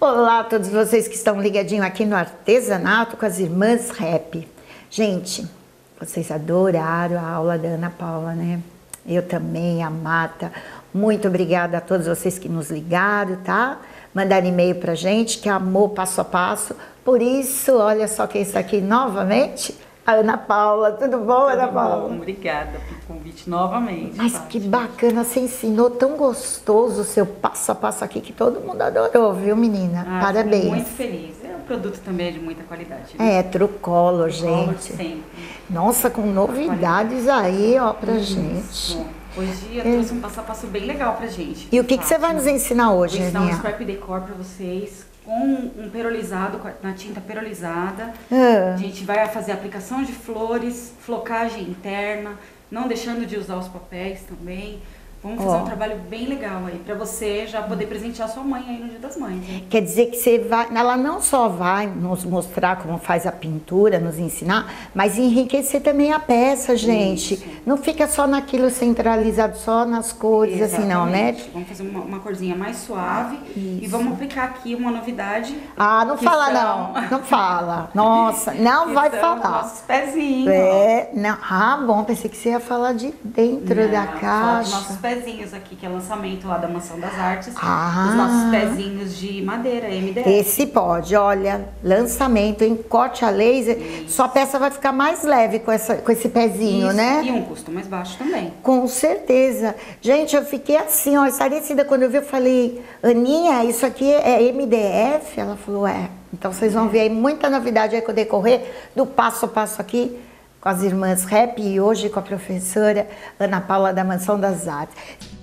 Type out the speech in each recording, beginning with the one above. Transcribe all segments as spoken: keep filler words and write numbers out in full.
Olá a todos vocês que estão ligadinhos aqui no Artesanato com as Irmãs Rap. Gente, vocês adoraram a aula da Ana Paula, né? Eu também, a Mata. Muito obrigada a todos vocês que nos ligaram, tá? Mandaram e-mail pra gente, que amou passo a passo. Por isso, olha só quem está aqui novamente. A Ana Paula, tudo bom, tudo Ana Paula? Bom, obrigada pelo convite novamente. Mas Paty. que bacana, você ensinou tão gostoso o seu passo a passo aqui que todo mundo adorou, viu, menina? Ah, Parabéns. Muito feliz. É um produto também é de muita qualidade. Né? É, Trucolor, Trucolor gente. sempre. Nossa, com novidades aí, ó, pra Isso. gente. Bom, hoje eu trouxe um passo a passo bem legal pra gente. E o que, que você vai nos ensinar hoje, Vou ensinar um Aninha? scrap decor pra vocês com um perolizado, na tinta perolizada. Ah. A gente vai fazer aplicação de flores, flocagem interna, não deixando de usar os papéis também. Vamos fazer Ó. um trabalho bem legal aí, pra você já poder presentear sua mãe aí no Dia das Mães. Hein? Quer dizer que você vai, ela não só vai nos mostrar como faz a pintura, nos ensinar, mas enriquecer também a peça, gente. Isso. Não fica só naquilo centralizado, só nas cores, assim, não, né? Exatamente. Vamos fazer uma, uma corzinha mais suave. E Isso. vamos aplicar aqui uma novidade. Ah, não que fala são- não, não fala. Nossa, não que vai são falar. Nossos pezinhos. É, não. Ah, bom, pensei que você ia falar de dentro Não, da só caixa. os nossos pezinhos aqui, que é lançamento lá da Mansão das Artes. Ah. Os nossos pezinhos de madeira, M D F. Esse pode, olha, lançamento em corte a laser, sua peça vai ficar mais leve com, essa, com esse pezinho, Isso, né? E um custo mais baixo também. Com certeza. Gente, eu fiquei assim, ó, estarecida quando eu vi, eu falei, Aninha, isso aqui é M D F? Ela falou, é. Então vocês vão ver aí muita novidade aí com o decorrer do passo a passo aqui com as Irmãs Rap e hoje com a professora Ana Paula da Mansão das Artes.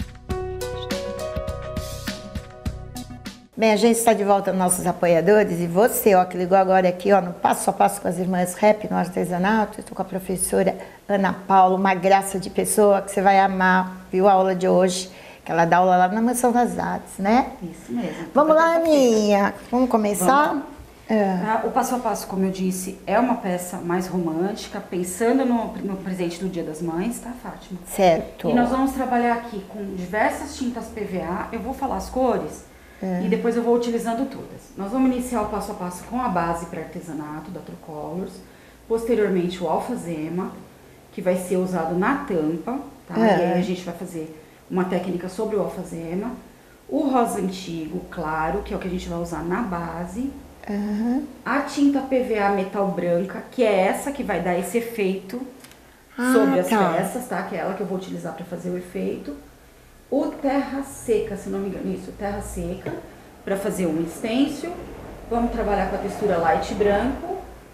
Bem, a gente está de volta aos nossos apoiadores e você, ó, que ligou agora aqui, ó, no Passo a Passo com as Irmãs Rap no Artesanato, eu estou com a professora Ana Paula, uma graça de pessoa que você vai amar, viu a aula de hoje, que ela dá aula lá na Mansão das Artes, né? Isso mesmo. Vamos lá, Toda terça-feira. Aninha, vamos começar? Vamos. É. Ah, O passo a passo, como eu disse, é uma peça mais romântica, pensando no, no presente do Dia das Mães, tá, Fátima? Certo. E nós vamos trabalhar aqui com diversas tintas P V A. Eu vou falar as cores e depois eu vou utilizando todas. Nós vamos iniciar o passo a passo com a base para artesanato da Trucolors. Posteriormente o alfazema, que vai ser usado na tampa, tá? É. E aí a gente vai fazer uma técnica sobre o alfazema. O rosa antigo, claro, que é o que a gente vai usar na base. Aham. A tinta P V A metal branca, que é essa que vai dar esse efeito Ah, sobre as tá. peças, tá? Que é ela que eu vou utilizar para fazer o efeito. O terra seca, se não me engano, isso, terra seca, para fazer um stencil. Vamos trabalhar com a textura light branco.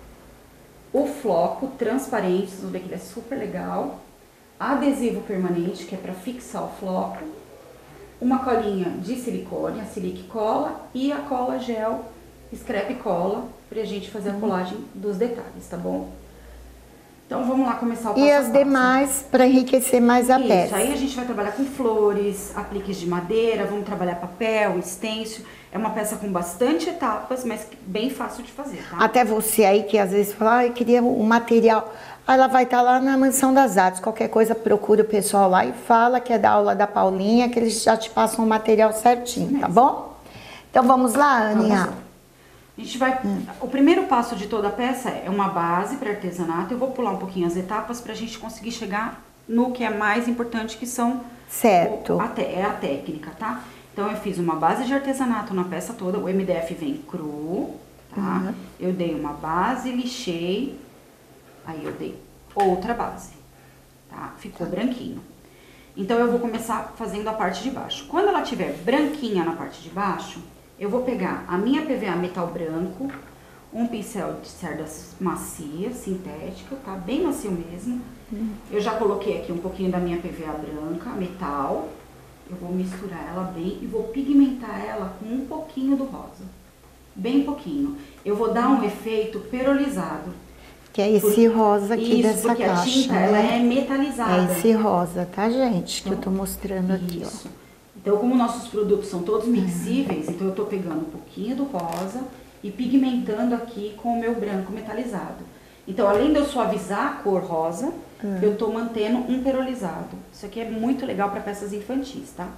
O floco transparente, vocês vão ver que ele é super legal. Adesivo permanente, que é para fixar o floco. Uma colinha de silicone, a Silic Cola, e a cola gel Scrap Cola, pra gente fazer a colagem dos detalhes, tá bom? Então vamos lá começar o passo E a as passo. demais para enriquecer mais a Isso, peça. aí a gente vai trabalhar com flores, apliques de madeira, vamos trabalhar papel, stencil. É uma peça com bastante etapas, mas bem fácil de fazer, tá? Até você aí que às vezes fala, ah, eu queria o material. Aí ela vai estar lá na Mansão das Artes. Qualquer coisa, procura o pessoal lá e fala que é da aula da Paulinha, que eles já te passam o material certinho, tá bom? Então vamos lá, Vamos Aninha. lá. A gente vai. O primeiro passo de toda a peça é uma base para artesanato. Eu vou pular um pouquinho as etapas para a gente conseguir chegar no que é mais importante, que são Certo. o- a te- é a técnica, tá? Então eu fiz uma base de artesanato na peça toda. O M D F vem cru, tá? Uhum. Eu dei uma base, lixei, aí eu dei outra base, tá? Ficou branquinho. Então eu vou começar fazendo a parte de baixo. Quando ela tiver branquinha na parte de baixo, eu vou pegar a minha P V A metal branco, um pincel de cerdas macia, sintética, tá? Bem macio mesmo. Eu já coloquei aqui um pouquinho da minha P V A branca, metal. Eu vou misturar ela bem e vou pigmentar ela com um pouquinho do rosa. Bem pouquinho. Eu vou dar um efeito perolizado. Que é esse Porque- rosa aqui Isso, dessa porque caixa, a tinta, né? ela é metalizada. É esse rosa, tá, gente? Que eu tô mostrando aqui, ó. Isso. Então, como nossos produtos são todos mixíveis, então eu tô pegando um pouquinho do rosa e pigmentando aqui com o meu branco metalizado. Então, além de eu suavizar a cor rosa, eu tô mantendo um perolizado. Isso aqui é muito legal para peças infantis, tá?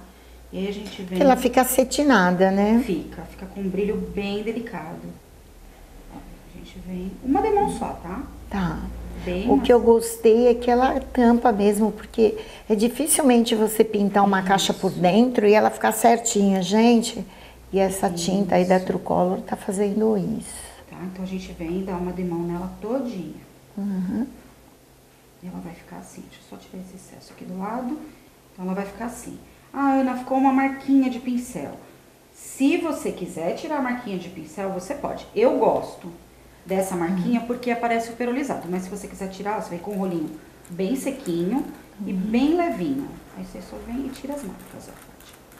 E aí a gente vem... Ela fica acetinada, né? Fica, fica com um brilho bem delicado. Ó, a gente vem... Uma demão só, tá? Tá. Bem o mais... que eu gostei é que ela tampa mesmo, porque é dificilmente você pintar uma Isso. caixa por dentro e ela ficar certinha, gente. E essa isso. tinta aí da Trucolor tá fazendo isso. Tá, então a gente vem e dá uma demão nela todinha. Uhum. E ela vai ficar assim. Deixa eu só tirar esse excesso aqui do lado. Então ela vai ficar assim. Ah, Ana, ficou uma marquinha de pincel. Se você quiser tirar a marquinha de pincel, você pode. Eu gosto dessa marquinha uhum. porque aparece o perolizado. Mas se você quiser tirar, você vem com o rolinho bem sequinho uhum. e bem levinho. Aí você só vem e tira as marcas, ó.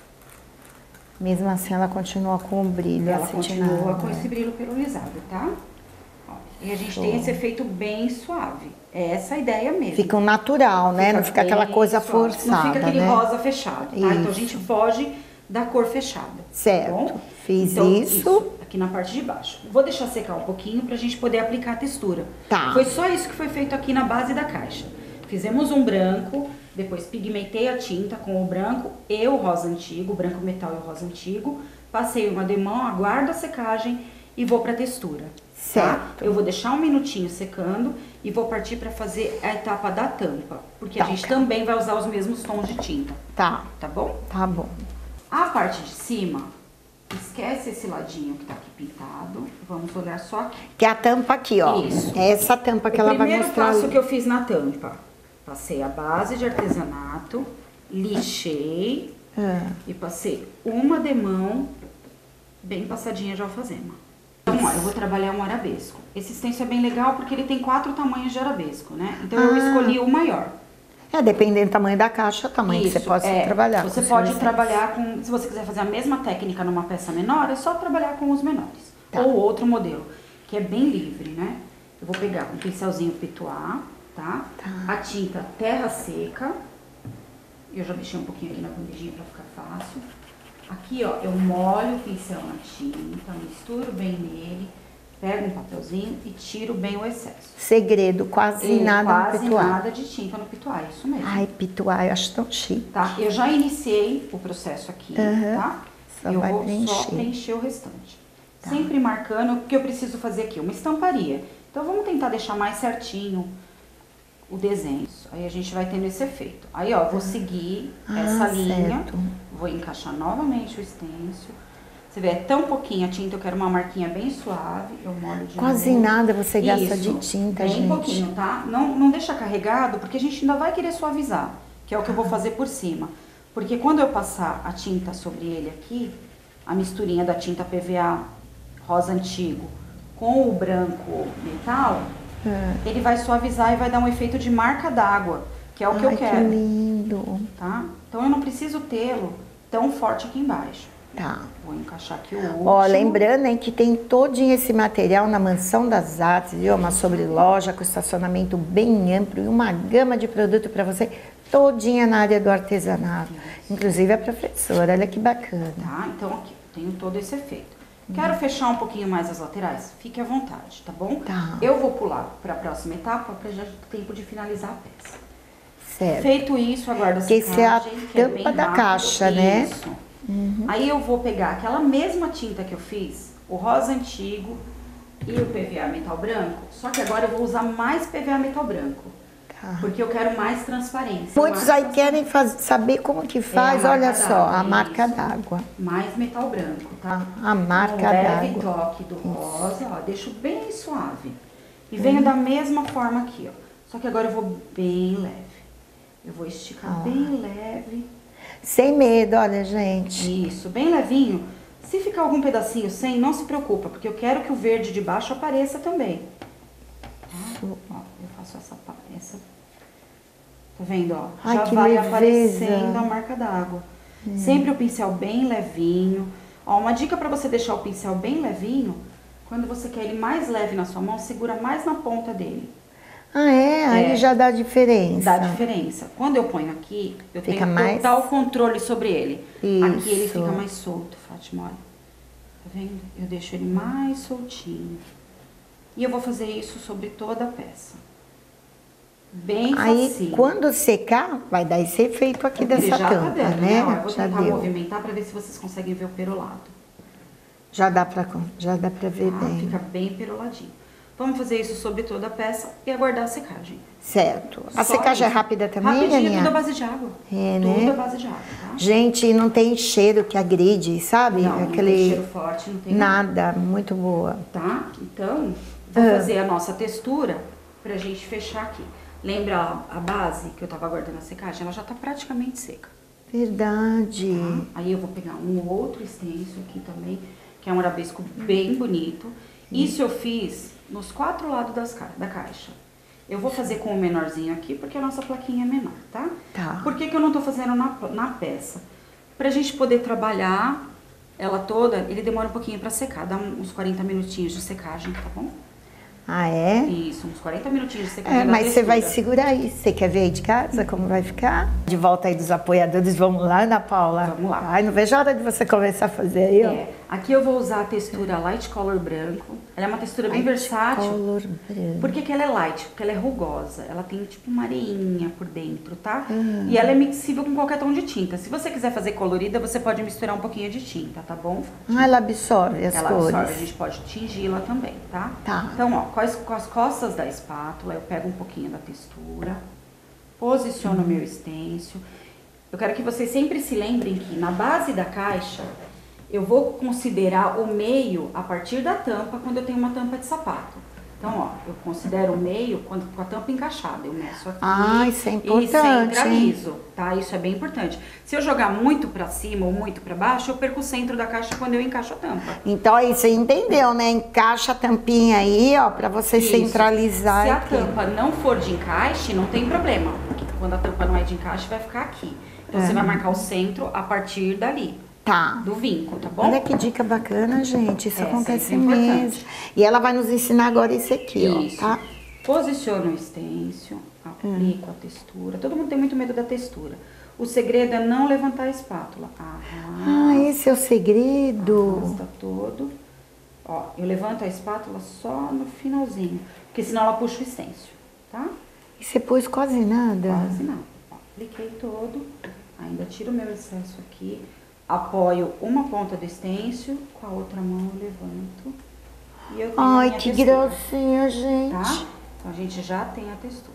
Mesmo assim, ela continua com o brilho Ela acetinado, continua com né? esse brilho perolizado, tá? Ó, e a gente Show. tem esse efeito bem suave. É essa a ideia mesmo. Fica um natural, né? Fica não fica aquela coisa suave. forçada, Não fica aquele né? rosa fechado, tá? Isso. Então a gente foge da cor fechada. Certo. Tá bom? Fiz então, isso. isso. Aqui na parte de baixo. Vou deixar secar um pouquinho pra gente poder aplicar a textura. Tá. Foi só isso que foi feito aqui na base da caixa. Fizemos um branco, depois pigmentei a tinta com o branco e o rosa antigo, o branco metal e o rosa antigo. Passei uma demão, aguardo a secagem e vou pra textura. Certo. Tá? Eu vou deixar um minutinho secando e vou partir pra fazer a etapa da tampa. Porque tá, a gente cara. também vai usar os mesmos tons de tinta. Tá. Tá bom? Tá bom. A parte de cima, esquece esse ladinho que tá aqui pintado. Vamos olhar só aqui. Que é a tampa aqui, ó. Isso. É essa tampa que o ela vai mostrar. O primeiro passo ali. que eu fiz na tampa. Passei a base de artesanato, lixei ah. e passei uma demão bem passadinha de alfazema. Então, ó, eu vou trabalhar um arabesco. Esse stencil é bem legal porque ele tem quatro tamanhos de arabesco, né? Então, ah. eu escolhi o maior. É, dependendo do tamanho da caixa, o tamanho Isso, que você pode é, trabalhar. Você pode trabalhar com... Se você quiser fazer a mesma técnica numa peça menor, é só trabalhar com os menores. Tá. Ou outro modelo, que é bem livre, né? Eu vou pegar um pincelzinho Pitois, tá? tá? A tinta Terra Seca. Eu já deixei um pouquinho aqui na bandejinha pra ficar fácil. Aqui, ó, eu molho o pincel na tinta, misturo bem nele, pego um papelzinho e tiro bem o excesso. Segredo, quase e nada quase no Pitois. nada de tinta no Pitois, isso mesmo. Ai, Pitois, eu acho tão chique. Tá, eu já iniciei o processo aqui, uhum. tá? Só eu vai vou preencher. só preencher o restante. Tá. Sempre marcando o que eu preciso fazer aqui, uma estamparia. Então, vamos tentar deixar mais certinho o desenho. Aí a gente vai tendo esse efeito. Aí, ó, vou seguir ah, essa linha, certo. Vou encaixar novamente o stencil. Você vê, é tão pouquinha tinta, eu quero uma marquinha bem suave, eu molho de Quase novo. nada você gasta Isso, de tinta, bem gente. Bem pouquinho, tá? Não, não deixa carregado, porque a gente ainda vai querer suavizar, que é o que eu vou fazer por cima. Porque quando eu passar a tinta sobre ele aqui, a misturinha da tinta P V A rosa antigo com o branco metal, é. ele vai suavizar e vai dar um efeito de marca d'água, que é o que Ai, eu quero. Que lindo. Tá? Então eu não preciso tê-lo tão forte aqui embaixo. Tá. Vou encaixar aqui o último. Ó, lembrando, hein, que tem todinho esse material na Mansão das Artes, viu? Uma sobreloja com estacionamento bem amplo e uma gama de produto para você, todinha na área do artesanato. Isso. Inclusive a professora, olha que bacana. Tá, então aqui, tenho todo esse efeito. Quero fechar um pouquinho mais as laterais? Fique à vontade, tá bom? Tá. Eu vou pular para a próxima etapa para já ter tempo de finalizar a peça. Certo. Feito isso, aguardo a secagem. Que esse é a que tampa é da rápido. caixa, né? Isso. Uhum. Aí eu vou pegar aquela mesma tinta que eu fiz, o rosa antigo e o P V A metal branco, só que agora eu vou usar mais P V A metal branco. Tá. Porque eu quero mais transparência. Muitos mais aí querem faz, saber como que faz, é olha só, a marca d'água. Mais metal branco, tá? A marca d'água. Um leve toque do rosa, ó, deixo bem suave. E venho hum. da mesma forma aqui, ó. Só que agora eu vou bem leve. Eu vou esticar ah. bem leve. Sem medo, olha, gente. Isso, bem levinho. Se ficar algum pedacinho sem, não se preocupa, porque eu quero que o verde de baixo apareça também. Tá? Ó, eu faço essa, essa... Tá vendo, ó? Ai, já que vai leveza. aparecendo a marca d'água. Hum. Sempre o pincel bem levinho. Ó, uma dica pra você deixar o pincel bem levinho, quando você quer ele mais leve na sua mão, segura mais na ponta dele. Ah, é? Aí é, já dá diferença. Dá diferença. Quando eu ponho aqui, eu fica tenho mais... total controle sobre ele. Isso. Aqui ele fica mais solto, Fátima, olha. Tá vendo? Eu deixo ele mais soltinho. E eu vou fazer isso sobre toda a peça. Bem Aí, facinho. quando secar, vai dar esse efeito aqui Ele dessa já tampa, tá dando, né? Ó, eu vou Já tentar deu. movimentar pra ver se vocês conseguem ver o perolado. Já dá pra, já dá pra ver Tá? bem. Fica bem peroladinho. Vamos fazer isso sobre toda a peça e aguardar a secagem. Certo. A Só secagem isso. é rápida também, Rapidinho, Aninha? tudo à base de água. É, tudo né? à base de água, tá? Gente, não tem cheiro que agride, sabe? Não, não Aquele... tem cheiro forte, não tem nada. Nada, muito boa. Tá? Então, vou Ah. fazer a nossa textura pra gente fechar aqui. Lembra a, a base que eu tava aguardando a secagem? Ela já tá praticamente seca. Verdade. Tá? Aí eu vou pegar um outro extenso aqui também, que é um arabesco bem bonito. Isso eu fiz nos quatro lados das ca da caixa. Eu vou fazer com o menorzinho aqui, porque a nossa plaquinha é menor, tá? Tá. Por que que eu não tô fazendo na, na peça? Pra gente poder trabalhar ela toda, ele demora um pouquinho pra secar. Dá uns quarenta minutinhos de secagem, tá bom? Ah, é? Isso, uns quarenta minutinhos de secagem É, da mas você vai textura. segurar aí. Você quer ver aí de casa como vai ficar? De volta aí dos apoiadores, vamos lá, Ana Paula? Vamos lá. Ai, não vejo a hora de você começar a fazer aí, ó. É, aqui eu vou usar a textura Light Color branco. Ela é uma textura bem Light versátil. color branco. Por que que ela é light? Porque ela é rugosa. Ela tem tipo uma areinha por dentro, tá? E ela é mixível com qualquer tom de tinta. Se você quiser fazer colorida, você pode misturar um pouquinho de tinta, tá bom? Ah, ela absorve as Ela cores. absorve, a gente pode tingi-la também, tá? Tá. Então, ó, com as, com as costas da espátula, eu pego um pouquinho da textura, posiciono o meu estêncil. Eu quero que vocês sempre se lembrem que na base da caixa, eu vou considerar o meio a partir da tampa quando eu tenho uma tampa de sapato. Então, ó, eu considero o meio quando com a tampa encaixada. Eu meço aqui Ah, isso é e importante, centralizo, tá? Isso é bem importante. Se eu jogar muito pra cima ou muito pra baixo, eu perco o centro da caixa quando eu encaixo a tampa. Então aí você entendeu, né? Encaixa a tampinha aí, ó, pra você Isso. centralizar Se a aqui. tampa não for de encaixe, não tem problema. Porque quando a tampa não é de encaixe, vai ficar aqui. Então, você vai marcar o centro a partir dali. Tá. Do vinco, tá bom? Olha que dica bacana, gente. Isso É, acontece sempre é importante. mesmo. E ela vai nos ensinar agora isso aqui, Isso. ó, tá? Posiciono o estêncil, aplico a textura. Todo mundo tem muito medo da textura. O segredo é não levantar a espátula. Ah, Arrasta, esse é o segredo. arrasta todo. Ó, eu levanto a espátula só no finalzinho, porque senão ela puxa o estêncil, tá? E você pôs quase nada. Quase nada. Ó, apliquei todo, ainda tiro o meu excesso aqui, apoio uma ponta do estêncil, com a outra mão eu levanto. E eu tenho a Ai, minha que textura, gracinha, gente. tá? Então a gente já tem a textura.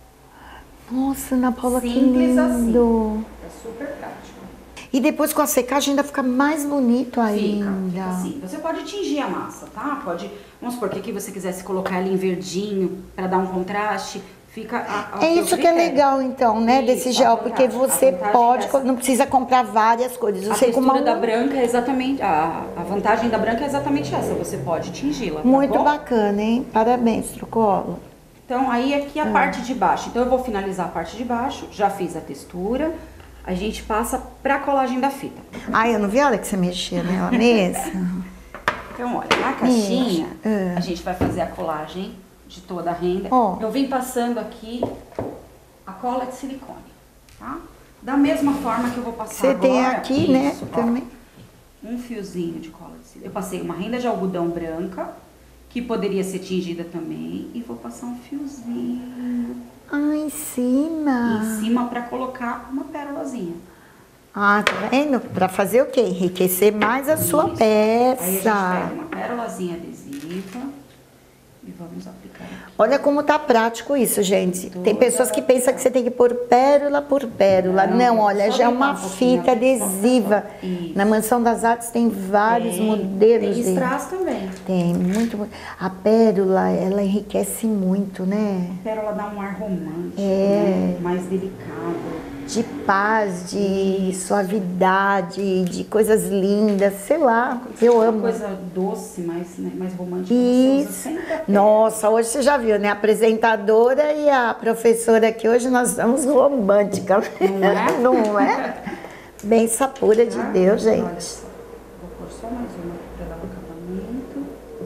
Nossa, Ana Paula, que Simples lindo. assim. É super prático. E depois com a secagem ainda fica mais bonito Fica, ainda. fica assim. Você pode tingir a massa, tá? Pode, vamos supor que aqui você quisesse colocar ela em verdinho para dar um contraste. Fica a, ao É seu isso que é critério. legal, então, né, Isso, desse a gel, porque vantagem- a você vantagem pode, dessa- não precisa comprar várias cores. A Você com textura uma da branca é exatamente, a, a vantagem da branca é exatamente essa, você pode tingi-la, tá muito bom? bacana, hein? Parabéns, Trucolo. Então, aí aqui a Ah. parte de baixo. Então, eu vou finalizar a parte de baixo, já fiz a textura, a gente passa pra colagem da fita. Ai, eu não vi a hora que você mexia nela mesmo. Então, olha, na caixinha, Ah. a gente vai fazer a colagem de toda a renda. Ó. Eu vim passando aqui a cola de silicone, tá? Da mesma forma que eu vou passar Você agora. tem aqui, né, isso, ó, também. um fiozinho de cola de silicone. Eu passei uma renda de algodão branca, que poderia ser tingida também, e vou passar um fiozinho Ah, em cima. em cima pra colocar uma pérolazinha. Ah, tá vendo? Pra fazer o quê? Enriquecer mais a sua Isso. Aí a gente peça. pega uma pérolazinha adesiva e vamos aplicar aqui. Olha como tá prático isso, gente. Tem Toda pessoas que pensam que você tem que pôr pérola por pérola. Não, Não, olha, só já é deitar uma um pouquinho fita aqui, adesiva. Isso. Na Mansão das Artes tem vários Tem- modelos Tem de... strass também. Tem, muito, muito. A pérola, ela enriquece muito, né? A pérola dá um ar romântico, É. né? Mais delicado. De paz, de suavidade, de coisas lindas, sei lá. Eu Uma amo. coisa doce, mais, né, mais romântica. Você usa Isso. sempre a pérola. Nossa, hoje você já viu, né? A apresentadora e a professora aqui hoje nós estamos românticas. Não é? Não é? Benção pura de Tá? Deus, Olha gente. só. Vou pôr só mais uma aqui para dar um acabamento.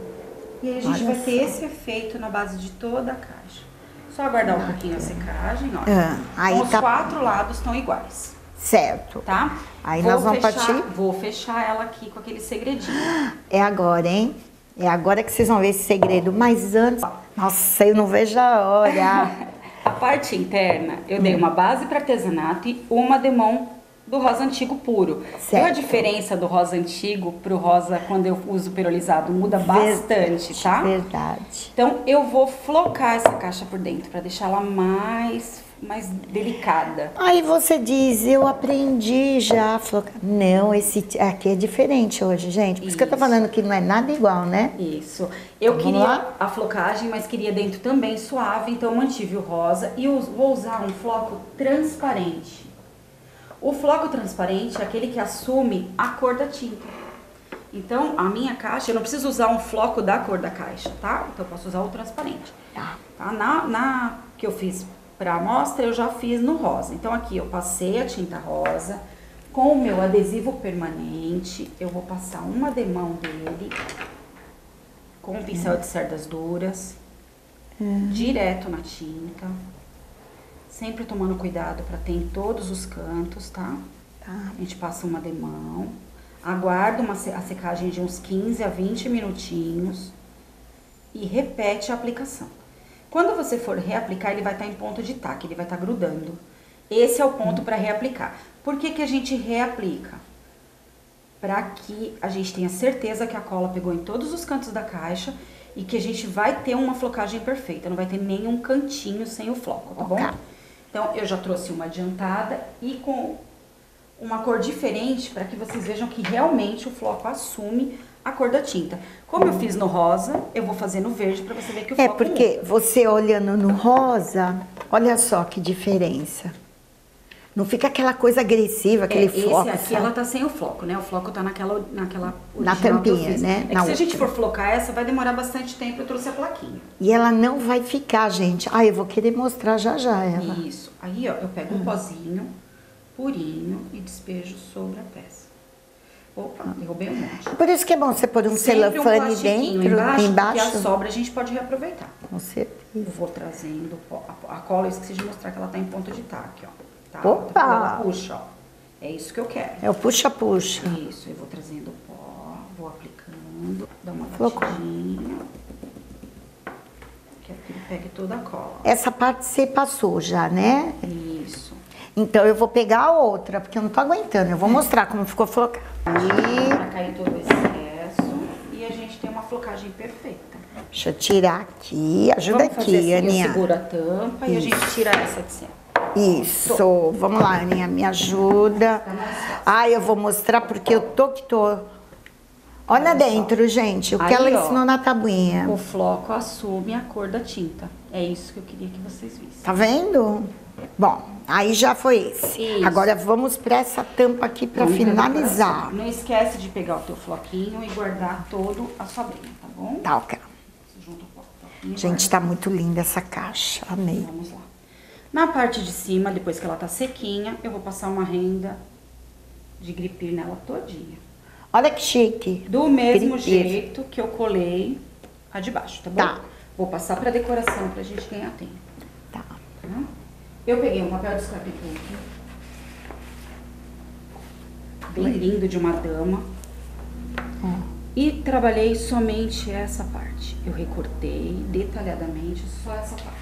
E aí a gente Olha vai ter só. esse efeito na base de toda a caixa. Só aguardar um pouquinho a secagem, ó. Ah, aí Então, os tá- quatro lados estão iguais, Certo. tá? Aí Vou nós vamos fechar, partir? Vou fechar ela aqui com aquele segredinho. É agora, hein? É agora que vocês vão ver esse segredo. Mas antes... Nossa, eu não vejo a hora. A parte interna, eu dei uma base para artesanato e uma demão do rosa antigo puro. Certo. A diferença do rosa antigo pro rosa quando eu uso perolizado muda bastante, tá? Verdade. Então eu vou flocar essa caixa por dentro para deixar ela mais mais delicada. Aí você diz, eu aprendi já a flocar. Não, esse aqui é diferente hoje, gente. Por isso, isso que eu tô falando que não é nada igual, né? Isso. Eu então, queria a flocagem, mas queria dentro também suave, então eu mantive o rosa e eu vou usar um floco transparente. O floco transparente é aquele que assume a cor da tinta. Então, a minha caixa, eu não preciso usar um floco da cor da caixa, tá? Então, eu posso usar o transparente. Tá? Na, na que eu fiz para amostra, eu já fiz no rosa. Então, aqui eu passei a tinta rosa. Com o meu adesivo permanente, eu vou passar uma demão dele com o pincel de cerdas duras, uhum. direto na tinta. Sempre tomando cuidado para ter em todos os cantos, tá? Tá. A gente passa uma demão, aguarda uma, a secagem de uns quinze a vinte minutinhos e repete a aplicação. Quando você for reaplicar, ele vai estar em ponto de taque, ele vai estar grudando. Esse é o ponto para reaplicar. Por que que a gente reaplica? Para que a gente tenha certeza que a cola pegou em todos os cantos da caixa e que a gente vai ter uma flocagem perfeita, não vai ter nenhum cantinho sem o floco, tá bom? Então, eu já trouxe uma adiantada e com uma cor diferente para que vocês vejam que realmente o floco assume a cor da tinta. Como eu fiz no rosa, eu vou fazer no verde para você ver que o floco é porque muda. Você olhando no rosa, olha só que diferença. Não fica aquela coisa agressiva, aquele é, floco. Esse aqui, sabe? Ela tá sem o floco, né? O floco tá naquela, naquela na tampinha, né? É Na que se outra. a gente for flocar essa, vai demorar bastante tempo. Eu trouxe a plaquinha. E ela não vai ficar, gente. Ah, eu vou querer mostrar já já ela. Isso. Aí, ó, eu pego um hum. pozinho purinho e despejo sobre a peça. Opa, derrubei um monte. Por isso que é bom você pôr um Sempre celofane um dentro, embaixo, embaixo. Porque a sobra a gente pode reaproveitar. Com certeza. Eu vou trazendo a, a cola, eu esqueci de mostrar que ela tá em ponto de taque, ó. Tá? Opa! Ela puxa, ó. É isso que eu quero. É o puxa-puxa. Isso, eu vou trazendo o pó, vou aplicando, dá uma Flocou. batidinha. Que aqui pegue toda a cola. Essa parte você passou já, né? Isso. Então eu vou pegar a outra, porque eu não tô aguentando. Eu vou mostrar como ficou flocado. Aí, pra cair todo o excesso e a gente tem uma flocagem perfeita. Deixa eu tirar aqui. Ajuda Vamos aqui, fazer assim, Aninha. Eu seguro a tampa Isso. e a gente tira essa de cima. Isso. Tô. Vamos lá, Aninha, me ajuda. Ai, eu vou mostrar porque eu tô que tô. Olha, Olha dentro, só. gente, o que Aí, ela ensinou ó, na tabuinha. O floco assume a cor da tinta. É isso que eu queria que vocês vissem. Tá vendo? Bom, aí já foi esse. Isso. Agora vamos para essa tampa aqui para finalizar. Não esquece de pegar o teu floquinho e guardar todo a sobrinha, tá bom? Tá, ok. Junto com o floquinho. Gente, tá muito linda essa caixa. Amei. Vamos lá. Na parte de cima, depois que ela tá sequinha, eu vou passar uma renda de gripir nela todinha. Olha que chique. Do mesmo gripir. jeito que eu colei a de baixo, tá bom? Tá. Vou passar pra decoração pra gente ganhar tempo. Tá. Tá? Eu peguei um papel de scrapbook. Bem lindo, de uma dama. Hum. E trabalhei somente essa parte. Eu recortei detalhadamente só essa parte.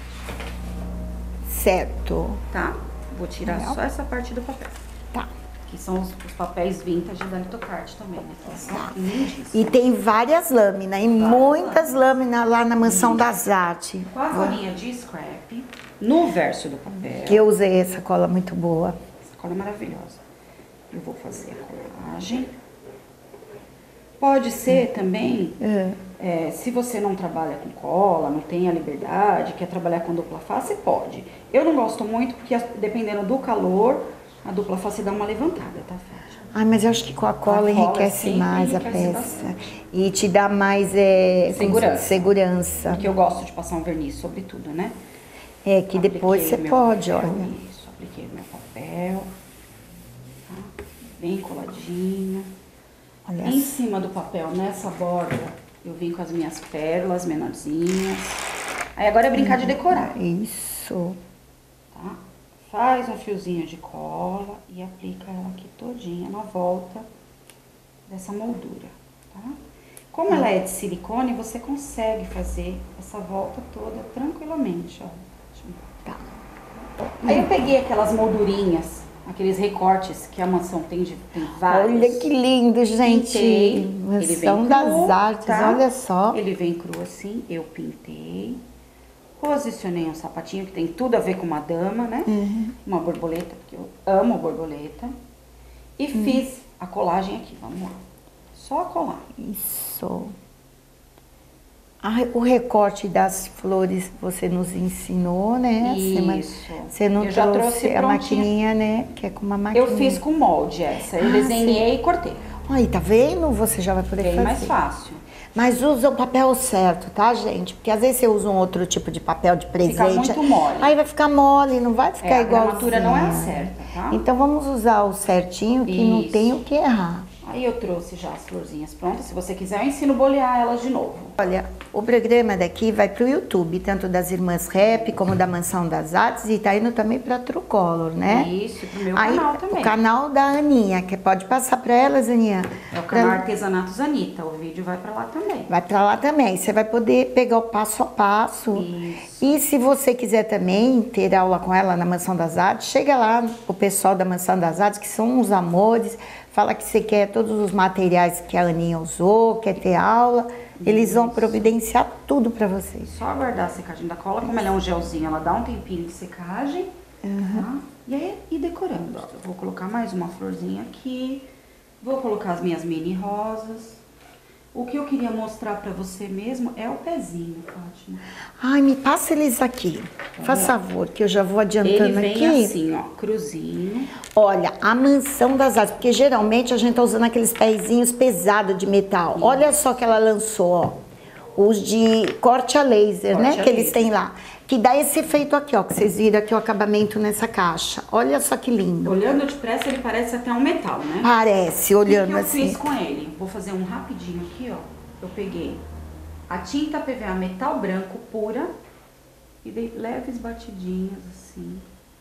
Certo. Tá? Vou tirar Legal. só essa parte do papel. Tá. Que são os, os papéis vintage da Litocart também, né? Que são Tá. lindíssimos. E tem várias lâminas, e Várias muitas lâminas lá na Mansão Isso. das Artes. Com a folhinha de scrap, no verso do papel. Que eu usei essa cola muito boa. Essa cola é maravilhosa. Eu vou fazer a colagem. Pode ser também, É. é, se você não trabalha com cola, não tem a liberdade, quer trabalhar com dupla face, pode. Eu não gosto muito, porque dependendo do calor, a dupla face dá uma levantada, tá, Fátima? Ai, mas eu acho que com a cola, A cola enriquece sempre mais a enriquece peça. bastante. E te dá mais é, Segurança. segurança. Porque eu gosto de passar um verniz sobre tudo, né? É que Apliquei depois você meu pode, papel, olha. Isso, apliquei meu papel. Tá? Bem coladinho. Olha Em só. cima do papel, nessa borda, eu vim com as minhas pérolas menorzinhas. Aí agora é brincar de decorar. Isso. Tá? Faz um fiozinho de cola e aplica ela aqui todinha na volta dessa moldura, tá? Como ela é de silicone, você consegue fazer essa volta toda tranquilamente, ó. Deixa eu... Tá. Aí eu peguei aquelas moldurinhas, aqueles recortes que a mansão tem, de, tem vários. Olha que lindo, gente. Pintei. Mansão das Artes, tá? olha só. Ele vem cru assim, eu pintei. Posicionei um sapatinho que tem tudo a ver com uma dama, né? Uhum. Uma borboleta, porque eu amo borboleta. E uhum. fiz a colagem aqui, vamos lá. Só colar. Isso. Ah, o recorte das flores você nos ensinou, né? Isso. Você não eu já trouxe, trouxe a maquininha, né? Que é com uma maquininha. Eu fiz com molde essa. Eu ah, desenhei sim. e cortei. Aí, tá vendo? Você já vai poder Bem fazer. mais fácil. Mas usa o papel certo, tá, gente? Porque às vezes você usa um outro tipo de papel de presente. Fica muito mole. Aí vai ficar mole, não vai ficar é, igual. A gramatura não é a certa, tá? Então vamos usar o certinho, que Isso. não tem o que errar. Aí eu trouxe já as florzinhas prontas. Se você quiser, eu ensino a bolear elas de novo. Olha, o programa daqui vai pro YouTube, tanto das Irmãs Rap, como da Mansão das Artes, e tá indo também pra Trucolor, né? Isso, pro meu Aí, canal também. O canal da Aninha, que pode passar pra elas, Aninha. É o canal pra... Artesanatos Anitta, o vídeo vai pra lá também. Vai pra lá também, você vai poder pegar o passo a passo. Isso. E se você quiser também ter aula com ela na Mansão das Artes, chega lá, o pessoal da Mansão das Artes, que são uns amores, fala que você quer todos os materiais que a Aninha usou, quer ter aula, Isso. eles vão providenciar tudo pra vocês. Só aguardar a secagem da cola, como ela é um gelzinho, ela dá um tempinho de secagem, uhum. tá? E aí, ir decorando, ó. Eu vou colocar mais uma florzinha aqui, vou colocar as minhas mini rosas. O que eu queria mostrar pra você mesmo é o pezinho, Fátima. Ai, me passa eles aqui. Tá Faz favor, que eu já vou adiantando Ele vem aqui. assim, ó, cruzinho. Olha, a Mansão das Artes, porque geralmente a gente tá usando aqueles pezinhos pesados de metal. Isso. Olha só que ela lançou, ó. Os de corte a laser, corte né? A que laser. Eles têm lá. Que dá esse efeito aqui, ó. Que vocês viram aqui o acabamento nessa caixa. Olha só que lindo. Olhando depressa, ele parece até um metal, né? Parece, olhando que que assim. eu fiz com ele? Vou fazer um rapidinho aqui, ó. Eu peguei a tinta P V A metal branco pura e dei leves batidinhas assim.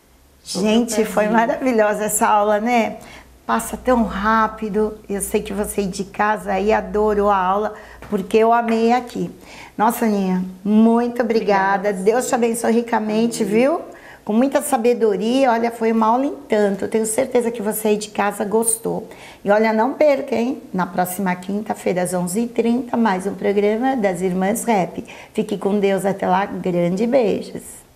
Gente, foi maravilhosa essa aula, né? Passa tão rápido. Eu sei que você de casa aí adorou a aula, porque eu amei aqui. Nossa, Aninha, muito obrigada. obrigada Deus te abençoe ricamente, Amém. Viu? Com muita sabedoria. Olha, foi uma aula em tanto. Eu tenho certeza que você aí de casa gostou. E olha, não perca, hein? Na próxima quinta-feira, às onze e trinta, mais um programa das Irmãs Rap. Fique com Deus até lá. Grande beijos.